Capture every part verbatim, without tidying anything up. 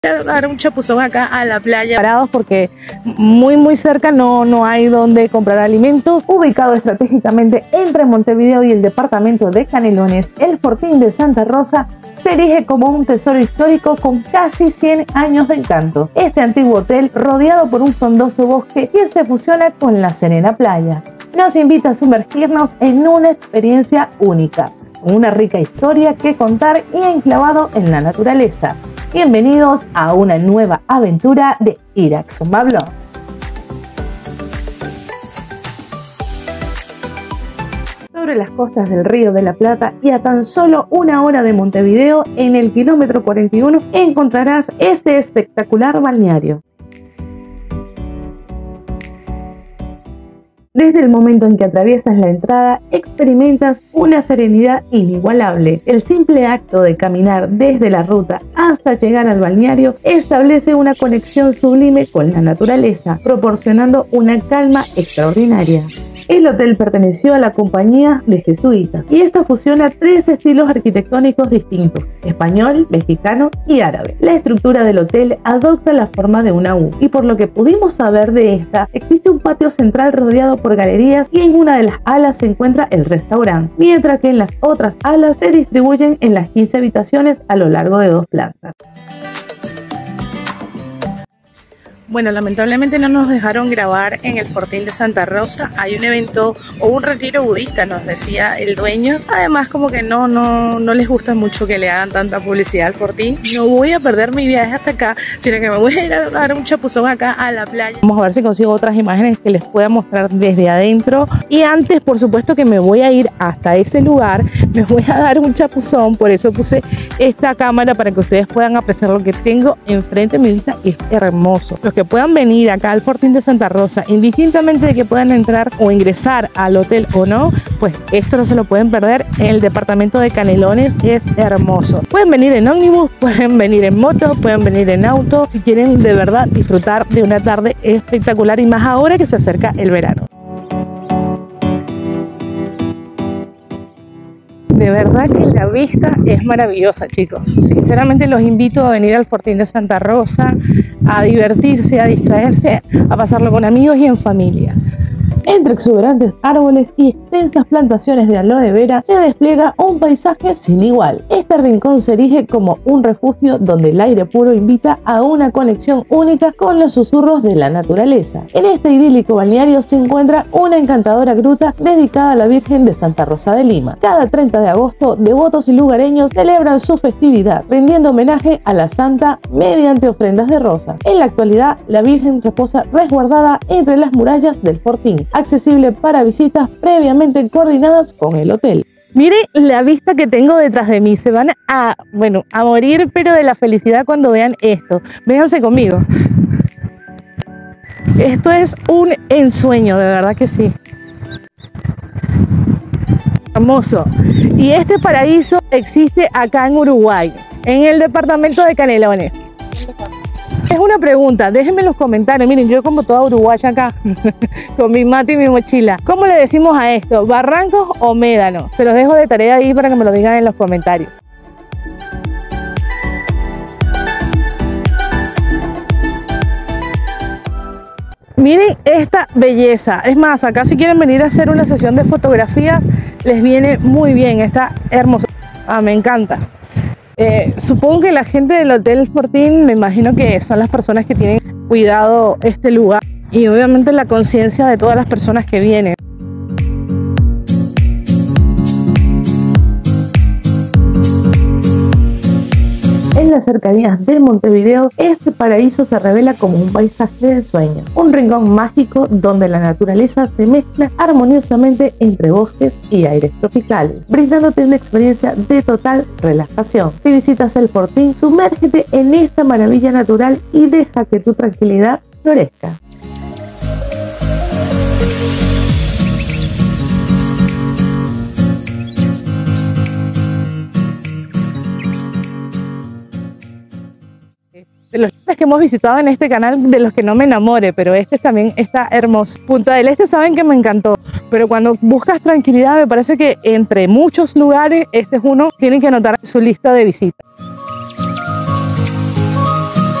A dar un chapuzón acá a la playa, parados porque muy muy cerca no, no hay donde comprar alimentos. Ubicado estratégicamente entre Montevideo y el departamento de Canelones, el Fortín de Santa Rosa se erige como un tesoro histórico con casi cien años de encanto. Este antiguo hotel, rodeado por un frondoso bosque que se fusiona con la serena playa, nos invita a sumergirnos en una experiencia única, con una rica historia que contar y enclavado en la naturaleza. Bienvenidos a una nueva aventura de Irak Zumba Blog. Sobre las costas del Río de la Plata y a tan solo una hora de Montevideo, en el kilómetro cuarenta y uno, encontrarás este espectacular balneario. Desde el momento en que atraviesas la entrada, experimentas una serenidad inigualable. El simple acto de caminar desde la ruta hasta llegar al balneario establece una conexión sublime con la naturaleza, proporcionando una calma extraordinaria. El hotel perteneció a la compañía de jesuitas y esta fusiona tres estilos arquitectónicos distintos: español, mexicano y árabe. La estructura del hotel adopta la forma de una U y, por lo que pudimos saber de esta, existe un patio central rodeado por galerías y en una de las alas se encuentra el restaurante, mientras que en las otras alas se distribuyen en las quince habitaciones a lo largo de dos plantas. Bueno, lamentablemente no nos dejaron grabar en el Fortín de Santa Rosa. Hay un evento o un retiro budista, nos decía el dueño. Además, como que no, no, no les gusta mucho que le hagan tanta publicidad al Fortín. No voy a perder mi viaje hasta acá, sino que me voy a ir a dar un chapuzón acá a la playa. Vamos a ver si consigo otras imágenes que les pueda mostrar desde adentro. Y antes, por supuesto, que me voy a ir hasta ese lugar, me voy a dar un chapuzón. Por eso puse esta cámara para que ustedes puedan apreciar lo que tengo enfrente. Mi vista es hermoso. Los que puedan venir acá al Fortín de Santa Rosa, indistintamente de que puedan entrar o ingresar al hotel o no, pues esto no se lo pueden perder. El departamento de Canelones es hermoso. Pueden venir en ómnibus, pueden venir en moto, pueden venir en auto, si quieren de verdad disfrutar de una tarde espectacular, y más ahora que se acerca el verano. De verdad que la vista es maravillosa, chicos. Sinceramente los invito a venir al Fortín de Santa Rosa, a divertirse, a distraerse, a pasarlo con amigos y en familia. Entre exuberantes árboles y extensas plantaciones de aloe vera se despliega un paisaje sin igual. Este rincón se erige como un refugio donde el aire puro invita a una conexión única con los susurros de la naturaleza. En este idílico balneario se encuentra una encantadora gruta dedicada a la Virgen de Santa Rosa de Lima. Cada treinta de agosto, devotos y lugareños celebran su festividad, rindiendo homenaje a la santa mediante ofrendas de rosas. En la actualidad, la Virgen reposa resguardada entre las murallas del Fortín, accesible para visitas previamente coordinadas con el hotel. Miren la vista que tengo detrás de mí, se van a, bueno, a morir pero de la felicidad cuando vean esto. Vénganse conmigo. Esto es un ensueño, de verdad que sí. Hermoso. Y este paraíso existe acá en Uruguay, en el departamento de Canelones. Es una pregunta, déjenme en los comentarios. Miren, yo como toda uruguaya acá, con mi mate y mi mochila. ¿Cómo le decimos a esto? ¿Barrancos o médanos? Se los dejo de tarea ahí para que me lo digan en los comentarios. Miren esta belleza. Es más, acá si quieren venir a hacer una sesión de fotografías, les viene muy bien. Está hermoso. Ah, me encanta. Eh, supongo que la gente del Hotel Fortín, me imagino que son las personas que tienen cuidado este lugar y obviamente la conciencia de todas las personas que vienen. En las cercanías de Montevideo, este paraíso se revela como un paisaje de ensueño, un rincón mágico donde la naturaleza se mezcla armoniosamente entre bosques y aires tropicales, brindándote una experiencia de total relajación. Si visitas el Fortín, sumérgete en esta maravilla natural y deja que tu tranquilidad florezca. De los que hemos visitado en este canal, de los que no me enamore, pero este también está hermoso. Punta del Este saben que me encantó, pero cuando buscas tranquilidad me parece que entre muchos lugares este es uno que tienen que anotar en su lista de visitas.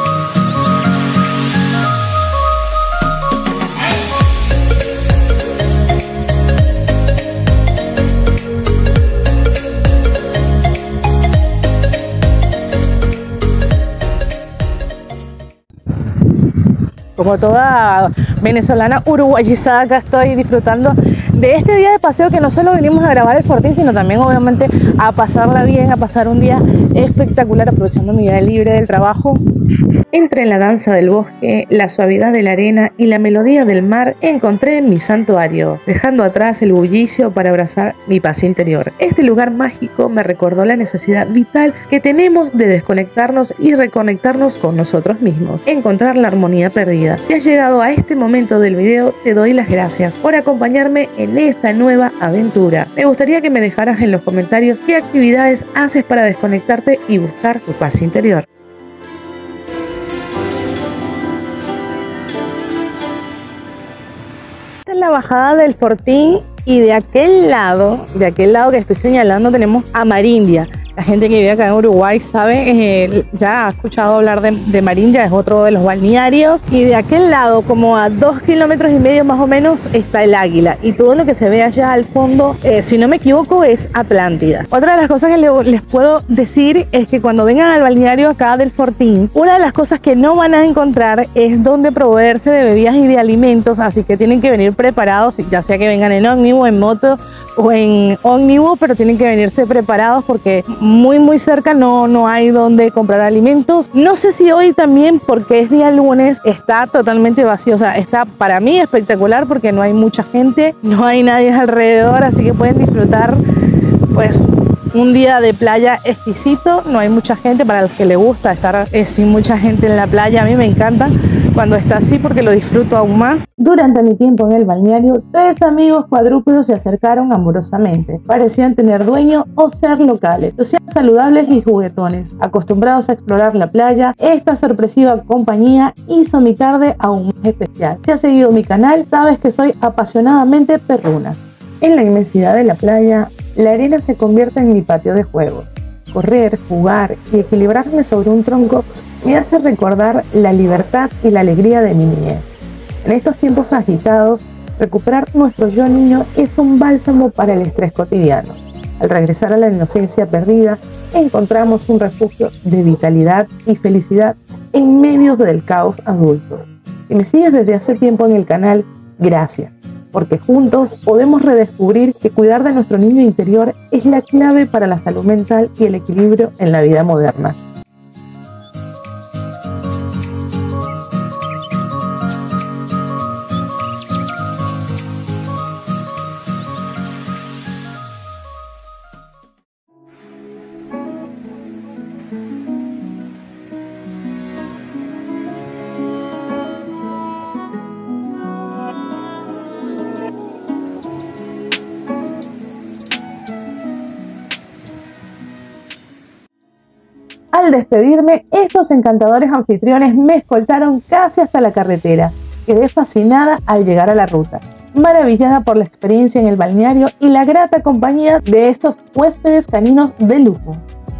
como toda venezolana uruguayizada, acá estoy disfrutando de este día de paseo, que no solo venimos a grabar el Fortín, sino también obviamente a pasarla bien, a pasar un día espectacular, aprovechando mi día libre del trabajo. Entre la danza del bosque, la suavidad de la arena y la melodía del mar, encontré mi santuario, dejando atrás el bullicio para abrazar mi paz interior. Este lugar mágico me recordó la necesidad vital que tenemos de desconectarnos y reconectarnos con nosotros mismos, encontrar la armonía perdida. Si has llegado a este momento del video, te doy las gracias por acompañarme en esta nueva aventura. Me gustaría que me dejaras en los comentarios qué actividades haces para desconectarte y buscar tu paz interior. Esta es la bajada del Fortín y de aquel lado, de aquel lado que estoy señalando, tenemos a Marindia. La gente que vive acá en Uruguay sabe, eh, ya ha escuchado hablar de, de Marindia, es otro de los balnearios. Y de aquel lado, como a dos kilómetros y medio más o menos, está el Águila. Y todo lo que se ve allá al fondo, eh, si no me equivoco, es Atlántida. Otra de las cosas que le, les puedo decir es que cuando vengan al balneario acá del Fortín, una de las cosas que no van a encontrar es donde proveerse de bebidas y de alimentos. Así que tienen que venir preparados, ya sea que vengan en ómnibus, en moto o en ómnibus, pero tienen que venirse preparados porque muy muy cerca no, no hay donde comprar alimentos. No sé si hoy también, porque es día lunes, está totalmente vacío. O sea, está para mí espectacular porque no hay mucha gente, no hay nadie alrededor, así que pueden disfrutar pues un día de playa exquisito. No hay mucha gente, para los que les gusta estar eh, sin mucha gente en la playa. A mí me encanta cuando está así porque lo disfruto aún más. Durante mi tiempo en el balneario, tres amigos cuadrúpedos se acercaron amorosamente. Parecían tener dueño o ser locales, lucían saludables y juguetones. Acostumbrados a explorar la playa, esta sorpresiva compañía hizo mi tarde aún más especial. Si has seguido mi canal, sabes que soy apasionadamente perruna. En la inmensidad de la playa, la arena se convierte en mi patio de juegos. Correr, jugar y equilibrarme sobre un tronco me hace recordar la libertad y la alegría de mi niñez. En estos tiempos agitados, recuperar nuestro yo niño es un bálsamo para el estrés cotidiano. Al regresar a la inocencia perdida, encontramos un refugio de vitalidad y felicidad en medio del caos adulto. Si me sigues desde hace tiempo en el canal, gracias, porque juntos podemos redescubrir que cuidar de nuestro niño interior es la clave para la salud mental y el equilibrio en la vida moderna. Al despedirme, estos encantadores anfitriones me escoltaron casi hasta la carretera. Quedé fascinada al llegar a la ruta, maravillada por la experiencia en el balneario y la grata compañía de estos huéspedes caninos de lujo.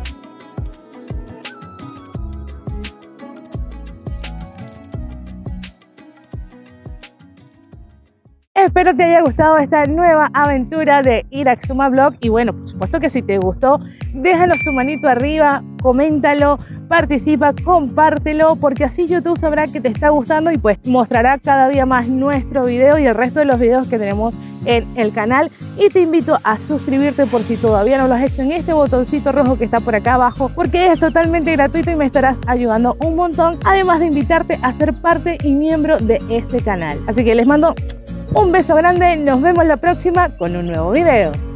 Espero te haya gustado esta nueva aventura de Iraxuma Vlog. Y bueno, por supuesto que si te gustó, déjanos tu manito arriba, coméntalo, participa, compártelo, porque así YouTube sabrá que te está gustando y pues mostrará cada día más nuestro video y el resto de los videos que tenemos en el canal. Y te invito a suscribirte por si todavía no lo has hecho en este botoncito rojo que está por acá abajo, porque es totalmente gratuito y me estarás ayudando un montón, además de invitarte a ser parte y miembro de este canal. Así que les mando un beso grande, nos vemos la próxima con un nuevo video.